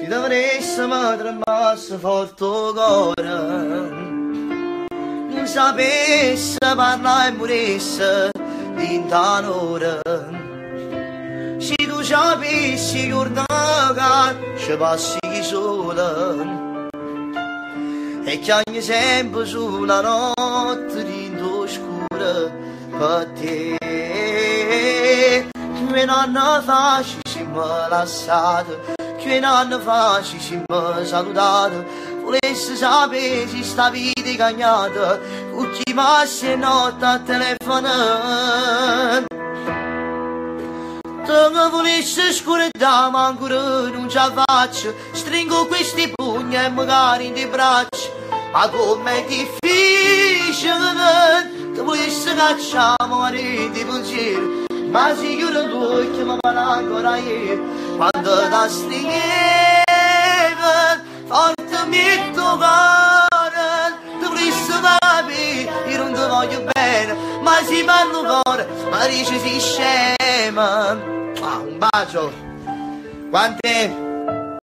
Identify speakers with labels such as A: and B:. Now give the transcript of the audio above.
A: Se dovresse mi tremasse forte il cuore, non sapesse parlare e morisse dinta un'ora. Se tu sapessi che ormai ci passi sola, e chiami sempre sulla notte dinto scura per te. Che non facci se mi lasciate, che non facci se mi salutate. Volessi sapere se sta vita è cagnata, con chi passa e notte a telefonare. Se mi volessi scordare ma ancora non ce la faccio, stringo questi pugni e magari in dei braccia. Ma com'è difficile, ti volessi cacciare magari di pensiero, ma sicuro tu che mi parla ancora ieri. Quando ti stringevo forte mi tuo cuore, ti volessi capire, io non ti voglio bene, ma si parla cuore, ma dici si scema. Un bacio. Quante